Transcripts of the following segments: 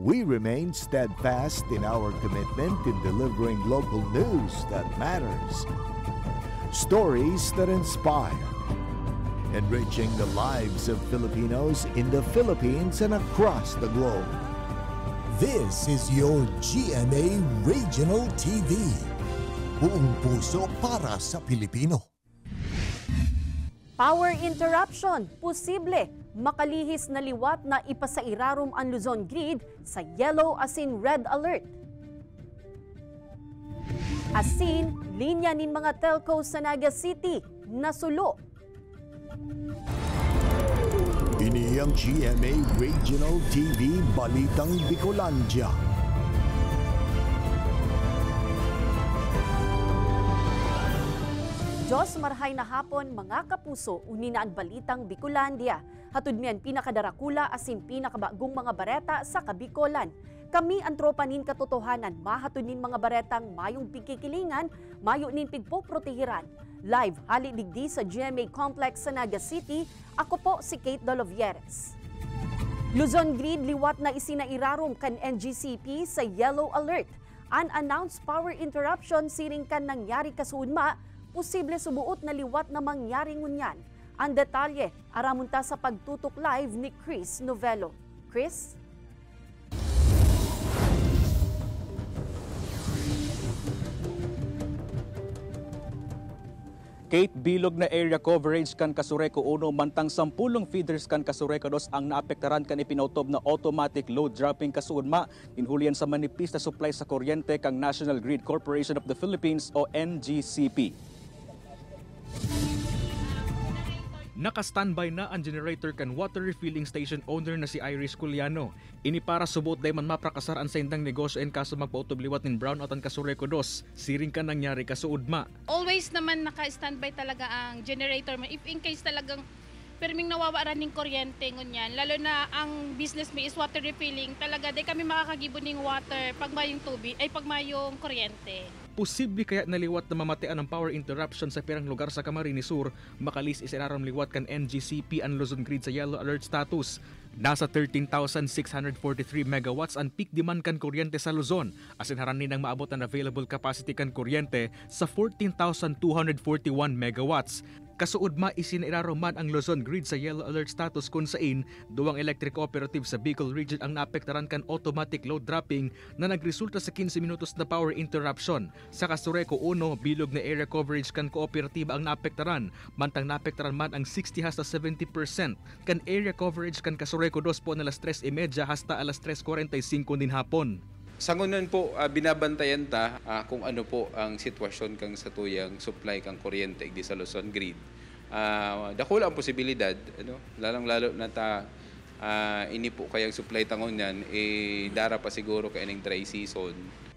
We remain steadfast in our commitment in delivering local news that matters, stories that inspire, enriching the lives of Filipinos in the Philippines and across the globe. This is your GMA Regional TV. Buong puso para sa Pilipino. Power interruption, posible. Makalihis na liwat na ipasairarom ang Luzon grid sa yellow as in red alert. Asin, linya nin mga telcos sa Naga City, nasulo. Ini ang GMA Regional TV Balitang Bicolandia. Diyos marhay na hapon mga kapuso, unina ang Balitang Bicolandia. Hatud miyan pinakadarakula asin pinakabagong mga bareta sa Kabikolan. Kami ang tropa nin katotohanan, mahatud nin mga baretang mayong pikikilingan, mayo nin pigpoprotehiran. Live hali digdi sa GMA Complex sa Naga City, ako po si Kate Dolovieres. Luzon Grid liwat na isinairarom kan NGCP sa yellow alert. Unannounced power interruption siring kan nangyari kasunma, posible subuot na liwat na mangyari ngunyan. Ang detalye, aramunta sa pagtutok live ni Chris Novelo. Chris? Kate, bilog na area coverage kan Kasureko 1, mantang 10 feeders kan Kasureko 2 ang naapektaran kan ipinautob na automatic load dropping kasuunma. Inhulian sa manipis na supply sa kuryente kang National Grid Corporation of the Philippines o NGCP. Naka-standby na ang generator kan water refilling station owner na si Iris Culiano. Ini para subuot day man maprakasar ang saindang negosyo en kaso magpautobliwat nin brownout ang Kasureko 2. Siring ka nangyari kasuudma. Always naman naka-standby talaga ang generator. If in case talagang perming nawawaran ng kuryente ngunyan, lalo na ang business may is water refilling, talaga day kami makakagibo ng water pag mayong tubig ay pag mayong kuryente. Posible kaya naliwat na mamatean ng power interruption sa pirang lugar sa Camarines Sur, makalis isinaram liwat kan NGCP ang Luzon Grid sa yellow alert status. Nasa 13,643 megawatts ang peak demand kan kuryente sa Luzon, asin haranin ang maabot ang available capacity kan kuryente sa 14,241 megawatts. Kasuod isiniraroman ang Luzon Grid sa yellow alert status kung sain duwang electric cooperative sa Bicol region ang naapektaran kan automatic load dropping na nagresulta sa 15 minutos na power interruption. Sa Kasureko 1, bilog na area coverage kan kooperatiba ang naapektaran, mantang naapektaran man ang 60 hasta 70% kan area coverage kan Kasureko 2 po na alas 3:30 hasta alas 3:45 din hapon. Sa ngunon po, binabantayan ta kung ano po ang sitwasyon kang sa tuyang supply kang kuryente di sa Luzon Grid. Dakula ang posibilidad, lalong-lalo na ta ini po kayang supply tangon yan, dara pa siguro kaining dry season.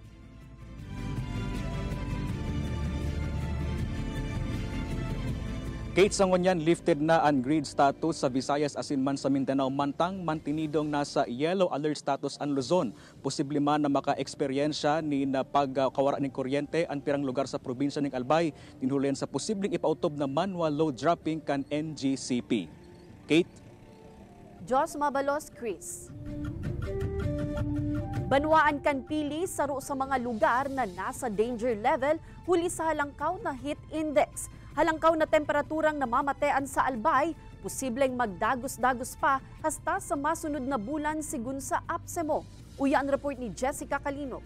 Kate Sangonyan lifted na ang grid status sa Visayas asin man sa Mindanao, mantang mantinidong nasa yellow alert status ang Luzon. Posible man na maka-eksperyensya ni na pagkawara ng kuryente ang pirang lugar sa probinsya ng Albay, tinhulian sa posibleng ipautob na manual load dropping kan NGCP. Kate? Jos Mabalos, Chris. Banwaan kan pili saro sa mga lugar na nasa danger level huli sa halangkaw na heat index. Halangkaw na temperaturang namamatean sa Albay, posibleng magdagos-dagos pa hasta sa masunod na bulan sigun sa APSEMO. Uya ang report ni Jessica Calino.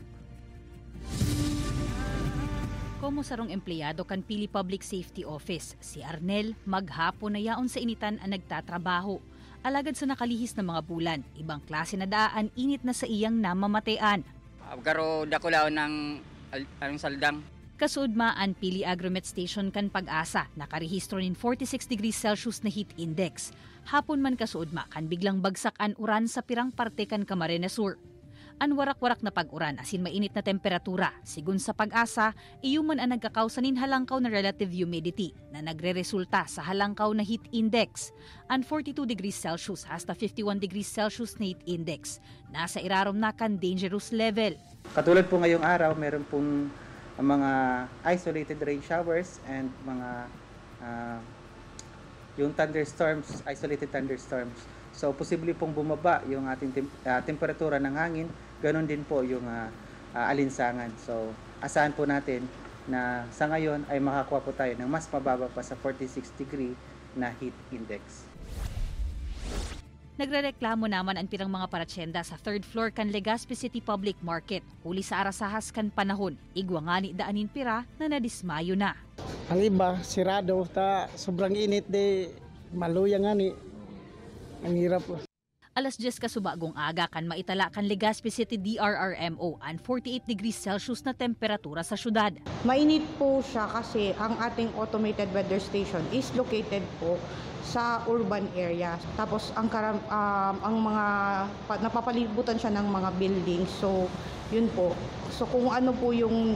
Komo sarong empleyado kan Pili Public Safety Office, si Arnel maghapon na yaon sa initan ang nagtatrabaho. Alagad sa nakalihis na mga bulan, ibang klase na daan init na sa iyang namamatean. Garo dakulaw ng anong saldang. Kasuudmaan Pili Agromet Station kan Pag-asa, nakarehistro nin 46 degrees Celsius na heat index. Hapon man kasuudma kan biglang bagsak an uran sa pirang parte kan Camarines Sur. An warak-warak na pag-uran asin mainit na temperatura. Sigun sa Pag-asa, iyuman ang nagkakausanin halangkaw na relative humidity na nagre-resulta sa halangkaw na heat index. An 42 degrees Celsius hasta 51 degrees Celsius na heat index. Nasa irarom na kan dangerous level. Katulad po ngayong araw, meron pong mga isolated rain showers and mga yung thunderstorms, isolated thunderstorms. So posible pong bumaba yung ating temperatura ng hangin, ganoon din po yung alinsangan. So asahan po natin na sa ngayon ay makakuha po tayo ng mas mababa pa sa 46 degree na heat index. Nagrereklamo naman ang pirang mga paratsenda sa 3rd floor kan Legazpi City Public Market. Huli sa arasahas kan panahon, igwa nga ni daanin pira na nadismayo na. Ang iba, sirado, sobrang init, maluya nga ni. Ang hirap. Alas 10 kasubagong aga kan maitala kan Legazpi City DRRMO ang 48 degrees Celsius na temperatura sa syudad. Mainit po siya kasi ang ating automated weather station is located po sa urban area. Tapos ang mga napapalibutan siya ng mga buildings. So yun po. So kung ano po yung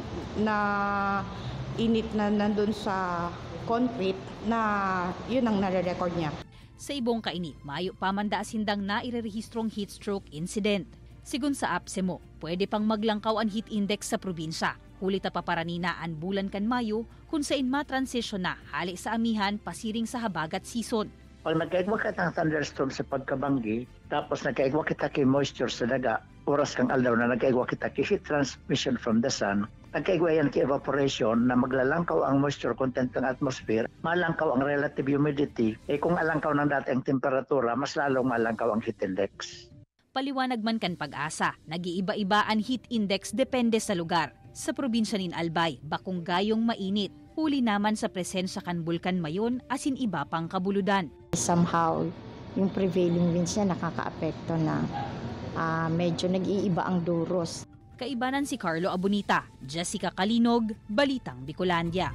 init na nandun sa concrete, na yun ang nare-record niya. Sa ibong kainit, mayo pa man daasindang na irerehistrong heat stroke incident. Sigun sa APSEMO, pwede pang maglangkaw ang heat index sa probinsya. Huli ta paparanina ang bulan kan Mayo kung saan ma-transition na hali sa amihan pasiring sa habagat season. Pag nagkaigwa ka ng thunderstorm sa pagkabanggi, tapos nagkaigwa kita kay moisture sa daga, oras kang aldaw na nagkaigwa kita kay heat transmission from the sun, nagkaigwa yan kay evaporation na maglalangkaw ang moisture content ng atmosphere, malangkaw ang relative humidity, kung alangkaw ng dati ang temperatura, mas lalong malangkaw ang heat index. Paliwanag man kan Pag-asa, nag-iiba-iba ang heat index depende sa lugar. Sa probinsya nin Albay, bakong gayong mainit. Huli naman sa presensya kan Bulkan Mayon asin iba pang kabuludan. Somehow, yung prevailing winds niya nakaka-apekto na medyo nag-iiba ang duros. Kaibanan si Carlo Abunita, Jessica Kalinog, Balitang Bicolandia.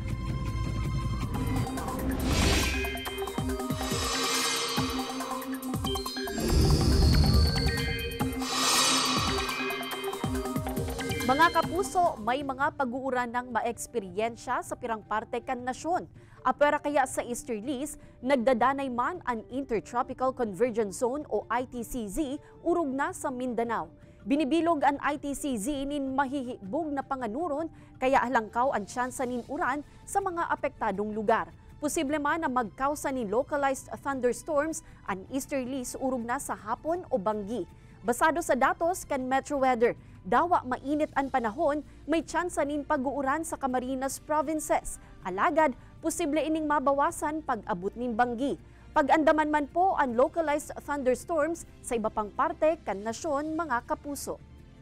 Mga kapuso, may mga pag-uuran ng maeksperiensya sa pirang parte kan nasyon. Apera kaya sa Easterlies, nagdadanay man ang Intertropical Convergence Zone o ITCZ urog na sa Mindanao. Binibilog ang ITCZ nin mahihibog na panganuron kaya halangkaw ang tsansa nin uran sa mga apektadong lugar. Posible man na magkausa ni localized thunderstorms ang Easterlies urog na sa hapon o banggi. Basado sa datos kan Metro Weather, dawa mainit ang panahon, may tsansa nin pag-uuran sa Camarines Provinces. Alagad, posible ining mabawasan pag-abot nin banggi. Pag-andaman man po ang localized thunderstorms sa iba pang parte kan nasyon, mga kapuso.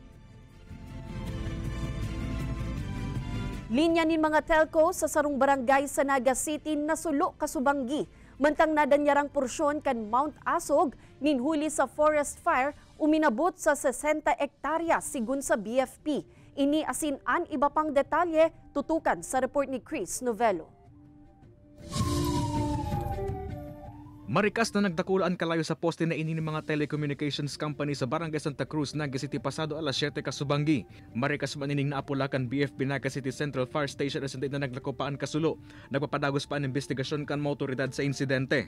Linya nin mga telco sa sarong barangay sa Naga City nasulo kasubanggi. Mantang nadanyarang porsyon kan Mount Asog, ninhuli sa forest fire, uminabot sa 60 hektarya sigun sa BFP. Ini asin an iba pang detalye, tutukan sa report ni Chris Novelo. Marikas na nagdakulaan kalayo sa poste na ini ng mga telecommunications company sa Barangay Santa Cruz, Naga City pasado alas 7 kasubanggi. Marikas manining naapulakan BFP Naga City Central Fire Station as na naglako pa ang kasulo. Nagpapadagos pa ang investigasyon kan mga otoridad sa insidente.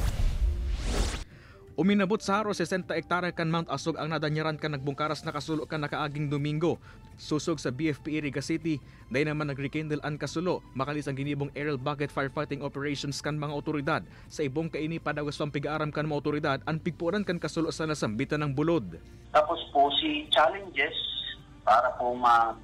Uminabot sa haro 60 hektarya kan Mount Asog ang nadanyaran kan nagbungkaras na kasulo kan nakaaging Domingo. Susog sa BFP Iriga City, dahil naman nag-rekindle ang kasulo, makalis ang ginibong aerial bucket firefighting operations kan mga otoridad. Sa ibong kaini padagos pang pig-aaram kan mga otoridad, ang pigpuran kan kasulo sa nasambitan ng bulod. Tapos po si challenges para po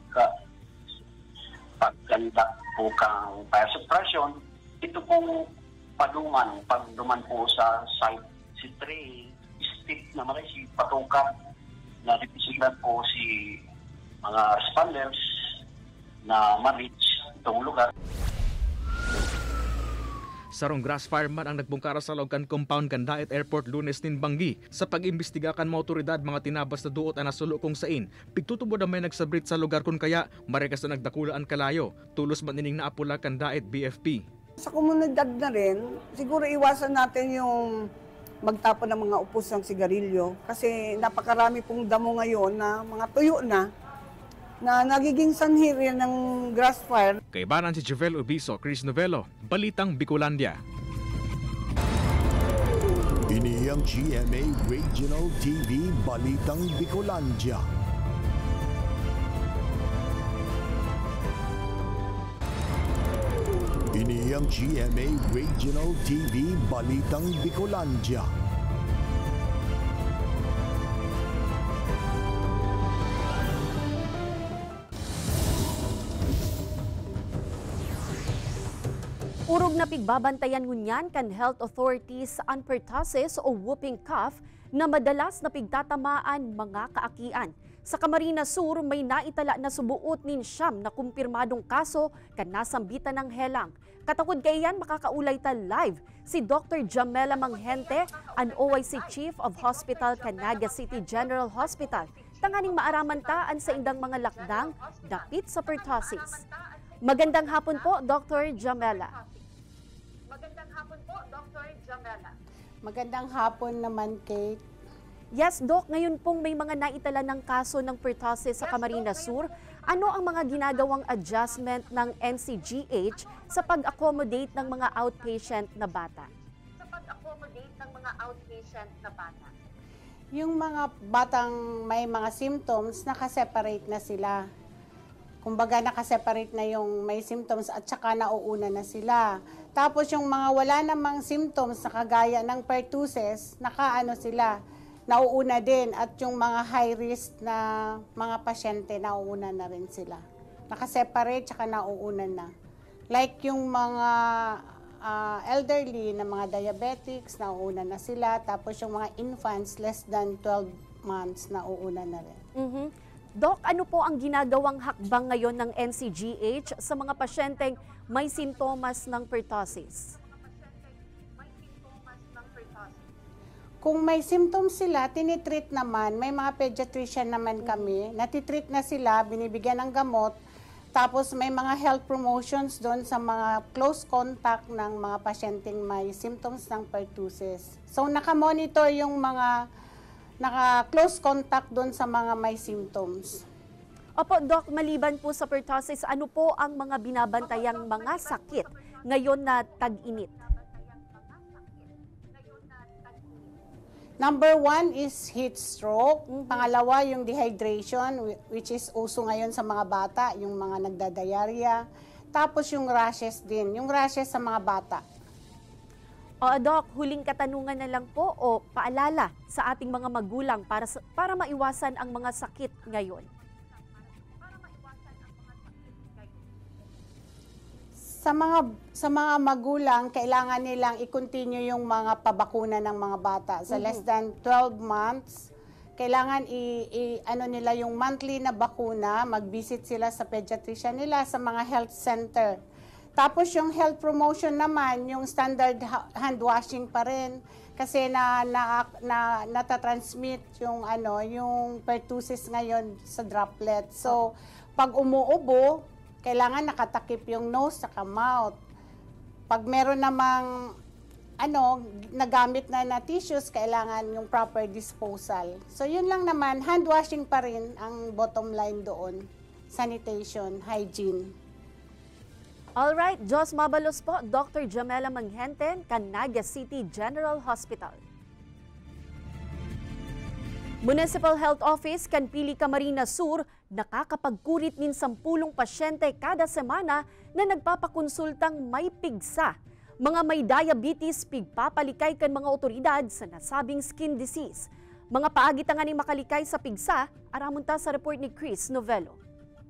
pagkanda po kang fire suppression, ito pong pagduman po sa site. Si Trey, stick naman si patukan na dipisilan po si mga responders na ma-reach itong lugar. Sarong grass fireman ang nagbungkara sa Logan Compound kan Daet Airport Lunes nin Banggi. Sa pag-imbestiga kan mga otoridad mga tinabas na duot ang nasulo kung sain. Pigtutubo na may nagsabrit sa lugar kun kaya marikas na nagdakulaan kalayo. Tulos man ining naapula kan Daet BFP. Sa komunidad na rin, siguro iwasan natin yung magtapon ng mga upos ng sigarilyo kasi napakarami pong damo ngayon na mga tuyo na nagiging sanhi rin ng grass fire. Kaibanan si Javel Ubiso, Chris Novelo, Balitang Bicolandia. Ini ang GMA Regional TV Balitang Bicolandia. Ini ang GMA Regional TV Balitang Bicolandia. napigbabantayan ngunyan kan health authorities ang pertussis o whooping cough na madalas napigtatamaan mga kaakian. Sa Camarines Sur, may naitala na subuot nin siyam na kumpirmadong kaso kan nasambitan ng helang. Katakod kayan makakaulay ta live si Dr. Jamela Manghente, ang OIC Chief of Hospital kan Naga City General Hospital. Tanganing maaraman taan sa indang mga lakdang dapit sa pertussis. Magandang hapon po, Dr. Jamela. Magandang hapon po, Dr. Jamela. Magandang hapon naman, Kate. Yes, Doc, ngayon pong may mga naitala ng kaso ng pertussis sa Camarines Sur. Ano ang mga ginagawang adjustment ng NCGH sa pag-accommodate ng mga outpatient na bata? Yung mga batang may mga symptoms, nakaseparate na sila. Kumbaga nakaseparate na yung may symptoms at saka nauuna na sila. Tapos yung mga wala namang symptoms na kagaya ng pertussis, nakaano sila, nauuna din. At yung mga high risk na mga pasyente, nauuna na rin sila. Nakaseparate tsaka nauuna na. Like yung mga elderly na mga diabetics, nauuna na sila. Tapos yung mga infants less than 12 months, nauuna na rin. Doc, ano po ang ginagawang hakbang ngayon ng NCGH sa mga pasyenteng may sintomas ng pertussis? Kung may symptoms sila, tinitreat naman. May mga pediatrician naman kami. Natitreat na sila, binibigyan ng gamot. Tapos may mga health promotions doon sa mga close contact ng mga pasyenteng may symptoms ng pertussis. So nakamonitor yung mga naka-close contact doon sa mga may symptoms. Opo, Doc, maliban po sa pertussis, ano po ang mga binabantayang mga sakit ngayon na tag-init? Number 1 is heat stroke. Pangalawa, yung dehydration, which is uso ngayon sa mga bata, yung mga nagdadiarrhea. Tapos yung rashes din, yung rashes sa mga bata. Doc, huling katanungan na lang po o paalala sa ating mga magulang para maiwasan ang mga sakit ngayon. Sa mga magulang, kailangan nilang i-continue yung mga pabakuna ng mga bata. Sa less than 12 months, kailangan ano nila yung monthly na bakuna, mag-visit sila sa pediatrician nila, sa mga health center. Tapos yung health promotion naman, yung standard hand washing pa rin kasi natatransmit yung yung pertussis ngayon sa droplet. So, pag umuubo, kailangan nakatakip yung nose saka mouth. Pag meron namang nagamit na tissues, kailangan yung proper disposal. So yun lang naman, hand washing pa rin ang bottom line doon. Sanitation, hygiene. Alright, Diyos mabalos po, Dr. Jamela Manghente, Naga City General Hospital. Municipal Health Office Pili Camarines Sur nakakapagkurit nin 10 pasyente kada semana na nagpapakonsultang may pigsa. Mga may diabetes pigpapalikay kan mga otoridad sa nasabing skin disease. Mga paagitangan ni makalikay sa pigsa, aramunta sa report ni Chris Novelo.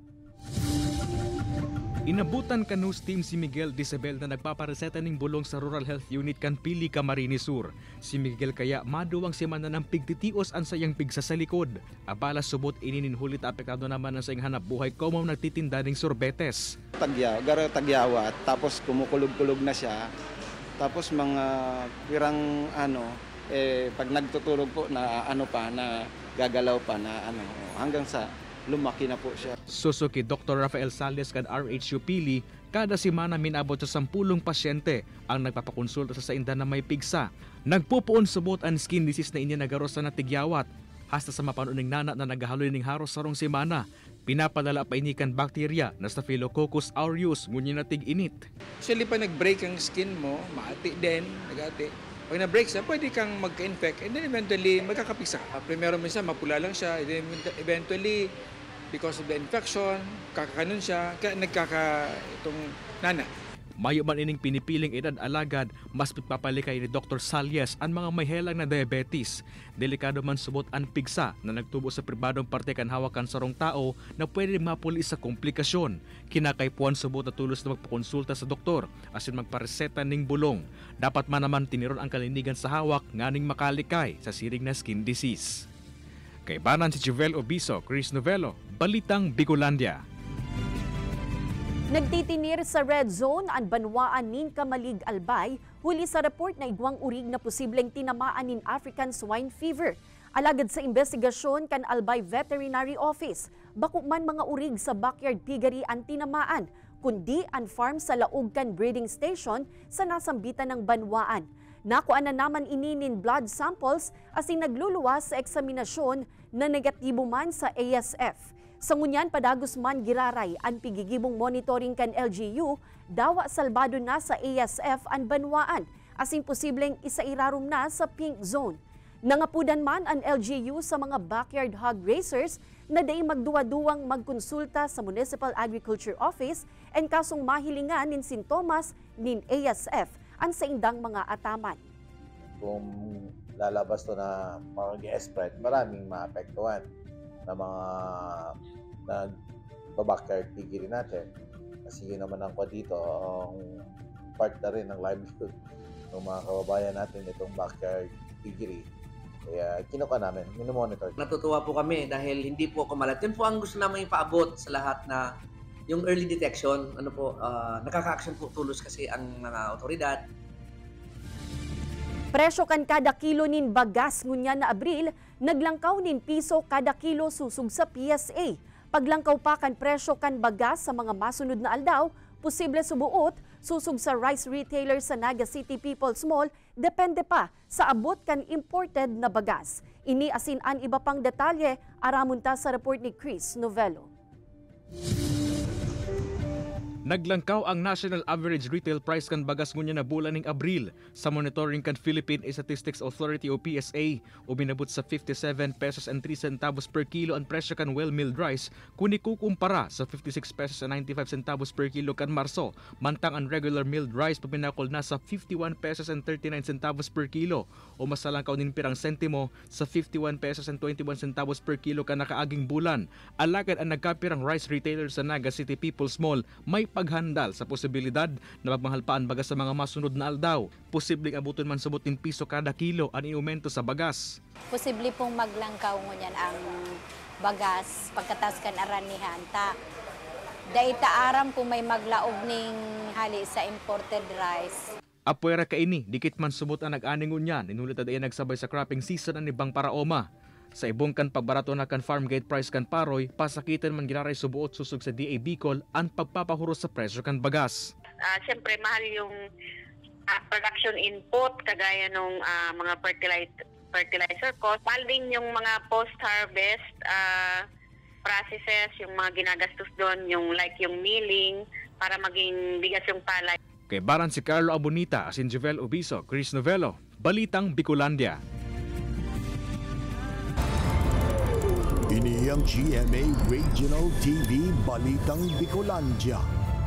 Inabutan ka news team si Miguel Disabel na nagpapareseta ng bulong sa Rural Health Unit Pili Camarines Sur. Si Miguel kaya maduwang semana ng pigtitios ang sayang pigsa sa likod. Abala subot inininhulit apektado naman ang sayang hanap buhay como nagtitinda ng sorbetes. Tagyawat, tapos kumukulog-kulog na siya. Tapos mga pirang pag nagtutulog po na na gagalaw pa na hanggang sa lumaki na po siya. Susuki Dr. Rafael Sales kan RHU Pili, kada semana minabot sa 10 pasyente ang nagpapakonsulta sa inda na may pigsa. Nagpupuon subot ang skin disease na inyanagaros sa natigyawat. Hasta sa mapanuning nana na naghahaloy ng haros sarong semana. Pinapadala pa inikan bakterya na Staphylococcus aureus ngunyan natig init. Actually pa nag-break ang skin mo, maati din, nag-ati. Pag na-break siya, pwede kang magka-infect and then eventually magkakapigsa ka. Primero minsan mapula lang siya, and then eventually because of the infection, kakakanon siya, kaya itong nana. Mayo man ining pinipiling edad alagad, mas pipapalikay ni Dr. Salyes ang mga may helang na diabetes. Delikado man subot ang pigsa na nagtubo sa pribadong parte kan hawakan sarong tao na pwede mapuli sa komplikasyon. Kinakaipuan subot na tulos na magpakonsulta sa doktor asin magpareseta ning bulong. Dapat man naman tiniron ang kalinigan sa hawak nganing makalikay sa siring na skin disease. Kay banan si Juvel Obiso, Chris Novelo, Balitang Bicolandia. Nagtitinir sa red zone ang banwaan nin Kamalig Albay huli sa report na igwang urig na posibleng tinamaan nin African swine fever. Alagad sa investigasyon kan Albay Veterinary Office, bako man mga urig sa backyard piggery ang tinamaan, kundi ang farm sa Laugkan breeding station sa nasambitan ng banwaan. Nakuha na naman ininin blood samples asin nagluluwas sa eksaminasyon na negatibo man sa ASF. Sa ngunyan, padagos man giraray ang pigigibong monitoring kan LGU, dawa salbado na sa ASF ang banwaan, asin posibleng isairarom na sa pink zone. Nangapudan man ang LGU sa mga backyard hog raisers na day magduwa-duwang magkonsulta sa Municipal Agriculture Office and kasong mahilingan nin sintomas nin ASF ang sa indang mga ataman. Kung lalabas to na mag-spread, maraming maapektuhan na mga nag-backyard piggery natin. Kasi yun naman ang dito, ang part na rin ng livelihood ng mga kababayan natin itong backyard piggery. Kaya kinuha namin, minomonitor. Natutuwa po kami dahil hindi po kumalat. Yun po ang gusto namin ipaabot sa lahat na yung early detection, nakaka-action po tulos kasi ang mga otoridad. Presyo kan kada kilo nin bagas ngunyan na Abril, naglangkaw nin piso kada kilo susug sa PSA. Paglangkaw pa kan presyo kan bagas sa mga masunod na aldaw, posible subuot, susug sa rice retailer sa Naga City People's Mall, depende pa sa abot kan imported na bagas. Ini asin an iba pang detalye, aramunta sa report ni Chris Novelo. Naglangkaw ang National Average Retail Price kan bagas ngunya na bulan ning Abril sa monitoring kan Philippine Statistics Authority o PSA, uminabot sa 57 pesos and 3 centavos per kilo ang presyo kan well-milled rice kung ikukumpara sa 56 pesos and 95 centavos per kilo kan Marso, mantang ang regular milled rice pabinakol na sa 51 pesos and 39 centavos per kilo o masalangkaw nin pirang sentimo sa 51 pesos and 21 centavos per kilo kan nakaaging bulan. Alagad ang nagkapirang rice retailer sa Naga City People's Mall may paghandal sa posibilidad na magmahalpaan bagas sa mga masunod na aldaw. Posibleng abuton man subot in piso kada kilo ang iumento sa bagas. Posible pong maglangkaw ngunyan ang bagas pagkatas kan aranihan ta. Daita aram kung may maglaog ning hali sa imported rice. Apwera kaini, dikit man subot ang nag-aning ngunyan, inulit na dayan nagsabay sa cropping season ang ibang paraoma. Sa ibong kan pagbarato na kan farm gate price kan paroy, pasakitan man ginaray subuot susug sa DA Bicol ang pagpapahuro sa presyo kan bagas. Siyempre mahal yung production input kagaya nung mga fertilizer cost. Mahal din yung mga post-harvest processes, yung mga ginagastos doon, yung like yung milling para maging bigas yung palay. Kay baran si Carlo Abonita, asin Juvel Obiso, Chris Novelo, Balitang Bicolandia. Ini ang GMA Regional TV Balitang Bicolandia.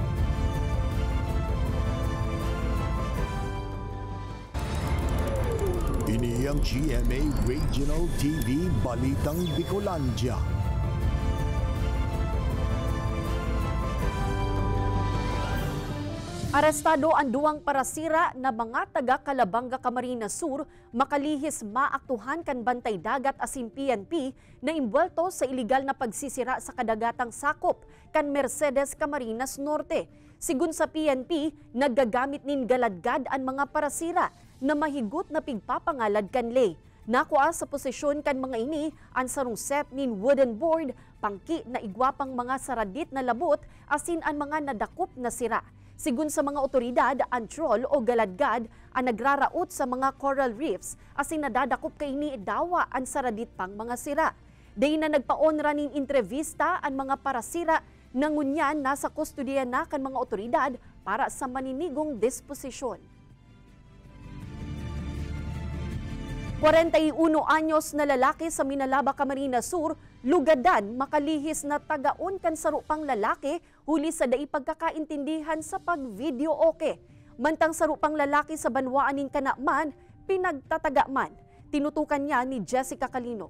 Ini ang GMA Regional TV Balitang Bicolandia. Arestado ang duwang parasira na mga taga Calabanga, Camarines Sur makalihis maaktuhan kan bantay dagat asin PNP na imbwelto sa iligal na pagsisira sa kadagatang sakop kan Mercedes, Camarines Norte. Sigun sa PNP, naggagamit nin galadgad ang mga parasira na mahigot na pigpapangalad kan lay. Nakuha sa posisyon kan mga ini ang sarong set nin wooden board, pangki na igwapang mga saradit na labot asin ang mga nadakop na sira. Sigun sa mga otoridad, ang troll o galadgad ang nagraraot sa mga coral reefs asin nadadakop kaini dawa ang saradit pang mga sira. Day na nagpaonra nin entrevista ang mga parasira na ngunyan nasa kustodiya na kan mga otoridad para sa maninigong disposisyon. 41 anyos na lalaki sa Minalaba, Camarines Sur Lugadan makalihis na tagaon kan sarupang lalaki huli sa dai pagkakaintindihan sa pag-video okay. Mantang sarupang lalaki sa banwaanin kanaman, pinagtataga man. Tinutukan niya ni Jessica Kalinog.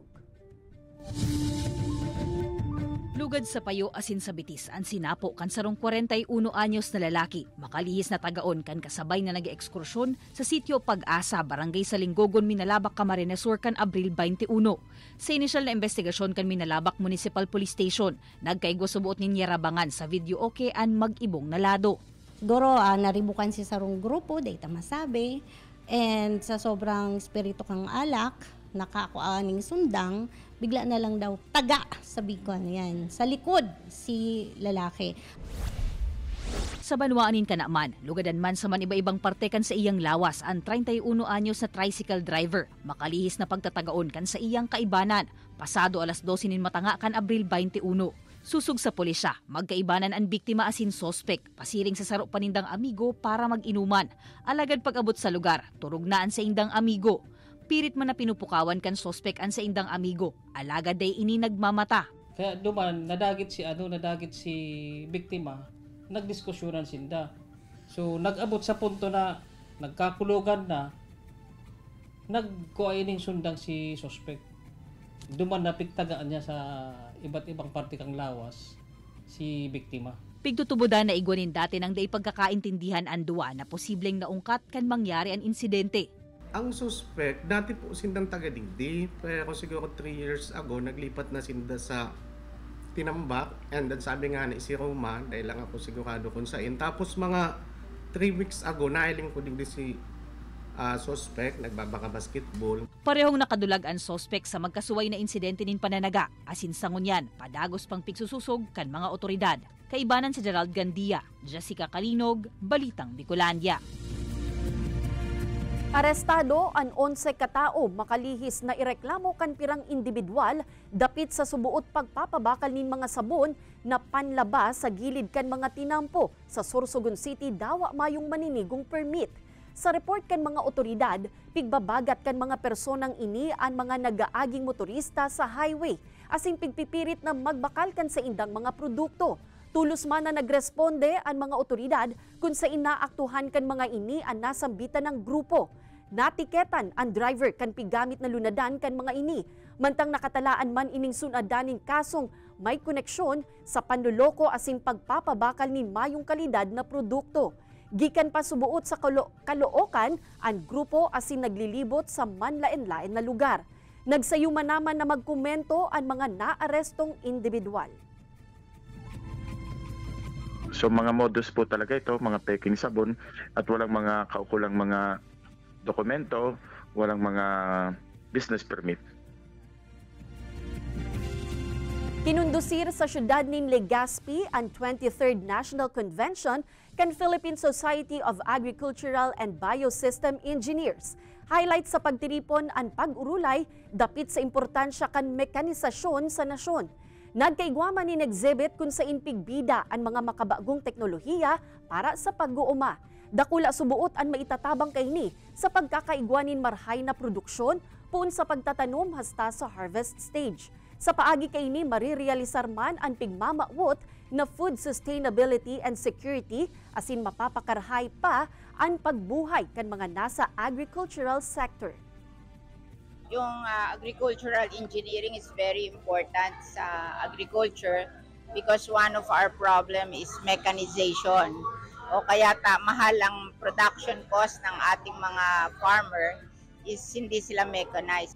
Lugad sa payo asin sa bitis ang sinapo kan sarong 41 anyos na lalaki makalihis na tagaon kan kasabay na nag-ekskursyon sa sitio Pag-asa, barangay sa Linggogon, Minalabak, Camarines Sur kan Abril 21. Sa inisyal na investigasyon kan Minalabak Municipal Police Station, nagkaigwa subuot ni Yerabangan sa video okay an mag-ibong nalado. Siguro naribukan si sarong grupo, data masabi, and sa sobrang espiritu kang alak, nakakuaning sundang, bigla na lang daw taga sa bikon yan. Sa likod si lalaki. Sa banwaanin ka naman, lugadan man sa man iba-ibang parte kan sa iyang lawas ang 31 anyos na tricycle driver. Makalihis na pagtatagaon kan sa iyang kaibanan. Pasado alas 12 nin matanga kan Abril 21. Susug sa pulisya, magkaibanan ang biktima asin sospek, pasiring sa sarok panindang amigo para mag-inuman. Alagad pag-abot sa lugar, turugnaan sa indang amigo. Pirit man na pinupukawan kan sospek an sa indang amigo, alagad day ini nagmamata. Kaya duman, nadagit si biktima, nagdiskusyonan sinda. So nag-abot sa punto na nagkakulugan na, nagkuaining sundang si sospek. Duman napigtagaan niya sa iba't ibang parte kang lawas si biktima. Pigtutubudan na igwanin dati ng day pagkakaintindihan ang duwa na posibleng naungkat kan mangyari ang insidente. Ang suspect, dati po sindang taga-Digdi, pero siguro 3 years ago, naglipat na sinda sa Tinambak, and then sabi nga ni si Roma, dahil lang ako sigurado kung saan. Tapos mga 3 weeks ago, nailing ko Digdi si suspect, nagbabaka basketball. Parehong nakadulag ang suspect sa magkasuway na insidente nin pananaga, asin sa ngunyan, padagos pang pigsususog kan mga otoridad. Kaibanan sa Gerald Gandia, Jessica Kalinog, Balitang Bicolandia. Arestado ang 11 katao makalihis na ireklamo kan pirang individual dapit sa subuot pagpapabakal nin mga sabon na panlabas sa gilid kan mga tinampo sa Sorsogon City dawa mayong maninigong permit. Sa report kan mga otoridad, pigbabagat kan mga personang ini ang mga nagaaging motorista sa highway asing pigpipirit na magbakal kan sa indang mga produkto. Tulos man na nagresponde ang mga otoridad kung sa inaaktuhan kan mga ini ang nasambitan ng grupo. Natiketan ang driver kan pigamit na lunadan kan mga ini. Mantang nakatalaan man ining sunadaning kasong may koneksyon sa panluloko asing pagpapabakal ni mayong kalidad na produkto. Gikan pa subuot sa Caloocan ang grupo asing naglilibot sa manlain-lain na lugar. Nagsayuman naman na magkomento ang mga naarestong individual. So mga modus po talaga ito, mga peking sabon at walang mga kaukulang mga dokumento, walang mga business permit. Kinundusir sa syudad nin Legazpi ang 23rd National Convention kan Philippine Society of Agricultural and Biosystem Engineers. Highlight sa pagtiripon ang pag-urulay dapit sa importansya kan mekanisasyon sa nasyon. Nagkaigwaman ni exhibit kung sa inpigbida ang mga makabagong teknolohiya para sa pag-uuma. Dakula subuot ang maitatabang kaini sa pagkakaigwanin marhay na produksyon puun sa pagtatanom hasta sa harvest stage. Sa paagi kaini marirealisar man ang pigmamawot na food sustainability and security asin mapapakarhay pa ang pagbuhay kan mga nasa agricultural sector. Yung agricultural engineering is very important sa agriculture because one of our problem is mechanization. O kaya mahal ang production cost ng ating mga farmer is hindi sila mechanized.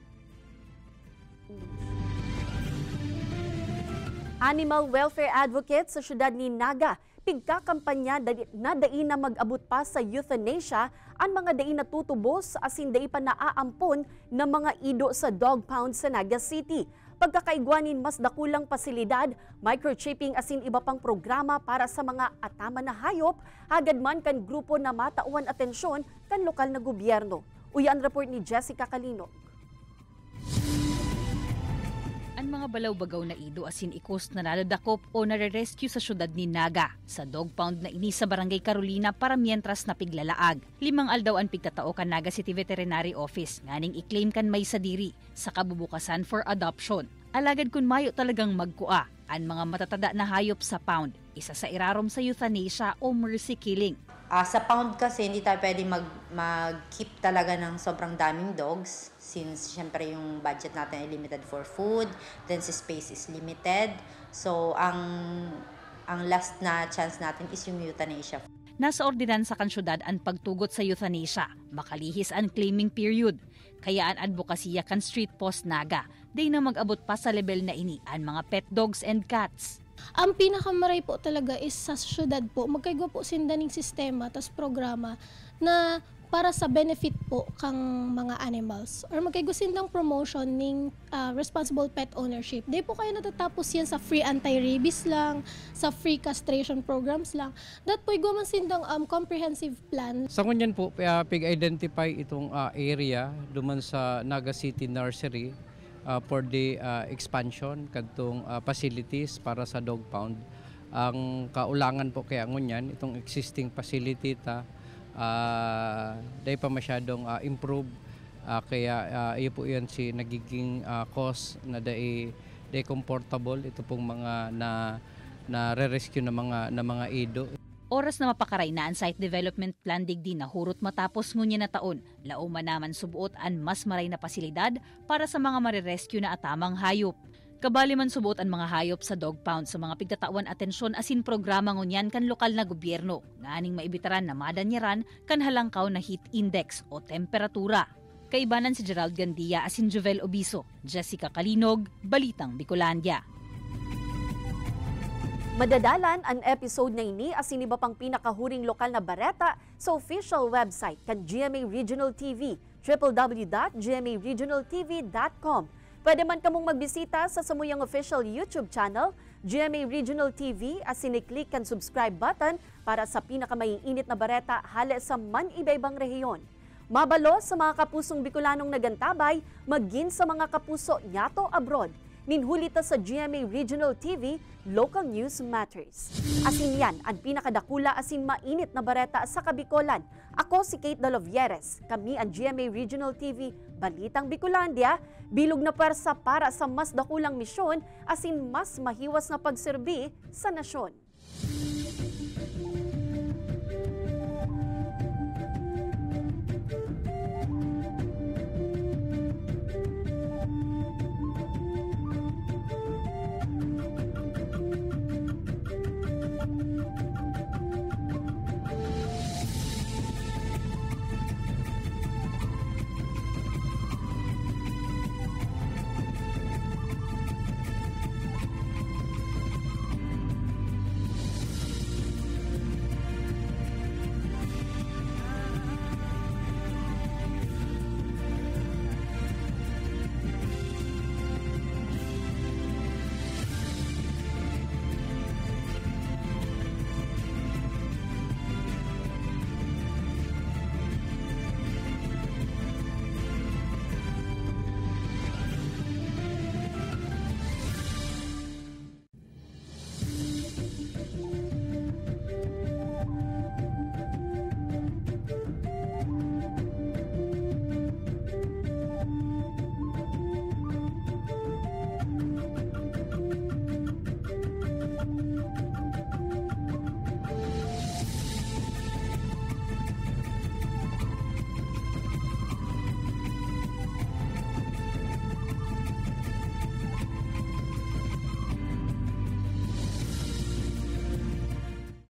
Animal welfare advocate sa syudad ni Naga, pigkakampanya na dain na mag-abot pa sa euthanasia ang mga dain natutubos asin dai pa naaampon ng mga ido sa dog pound sa Naga City. Pagkakaigwanin mas dakulang pasilidad, microchipping asin iba pang programa para sa mga atama na hayop, hagad man kan grupo na matauan atensyon kan lokal na gobyerno. Uyan report ni Jessica Kalinog. Ang mga balaw-bagaw na ido asin ikos na naladakop o nare-rescue sa syudad ni Naga sa dog pound na ini sa Barangay Carolina para mientras na piglalaag. 5 aldaw ang pigtatao kan Naga City Veterinary Office nganing i-claim kan may sadiri sa kabubukasan for adoption. Alagad kun mayo talagang magkua ang mga matatada na hayop sa pound, isa sa irarom sa euthanasia o mercy killing. Sa pound kasi hindi tayo pwede mag-keep talaga ng sobrang daming dogs since syempre yung budget natin ay limited for food, then si space is limited. So ang last na chance natin is yung euthanasia. Nasa ordinansa kan syudad ang pagtugot sa euthanasia, makalihis ang claiming period. Kaya ang advokasya kan street post naga, day na mag-abot pa sa level na ini ang mga pet dogs and cats. Ang pinakamaray po talaga is sa syudad po, magkaigo po sindaning sistema tas programa na para sa benefit po kang mga animals or magkaigo sindang promotion ng responsible pet ownership. Di po kayo natatapos yan sa free anti-rabies lang, sa free castration programs lang. Dat po man sindang comprehensive plan. Sa kunyan po, pig-identify itong area duman sa Naga City Nursery for the expansion kadtong facilities para sa dog pound. Ang kaulangan po kaya ngunyan itong existing facility dahil pa masyadong improve kaya iyo po yan si nagiging cause na dahil comfortable ito pong mga na re-rescue na mga ido. Oras na mapakaray na ang site development plan digdi na hurot matapos ngunya na taon. Lauma naman subuot ang mas maray na pasilidad para sa mga marirescue na atamang hayop. Kabali man subuot ang mga hayop sa dog pound sa mga pigtatawan atensyon asin programa ngunyan kan lokal na gobyerno. Ngaaning maibitaran na madanyaran kan halangkaw na heat index o temperatura. Kaibanan si Gerald Gandia asin Jovel Obiso, Jessica Kalinog, Balitang Bicolandia. Madadalan ang episode na ini asin iba pang pinakahuring lokal na bareta sa official website kan GMA Regional TV, www.gmaregionaltv.com. Pwede man kamong magbisita sa samuyang official YouTube channel, GMA Regional TV, asin i-click ang subscribe button para sa pinakamaiinit na bareta hale sa man-iba-ibang rehiyon. Mabalo sa mga kapusong Bicolanong nagantabay, magin sa mga kapuso nyato abroad. Ninhulita sa GMA Regional TV, Local News Matters. Asin yan ang pinakadakula asin mainit na bareta sa Kabikolan. Ako si Kate Dalovieres. Kami ang GMA Regional TV, Balitang Bicolandia, bilog na pwersa para sa mas dakulang misyon asin mas mahiwas na pagserbi sa nasyon.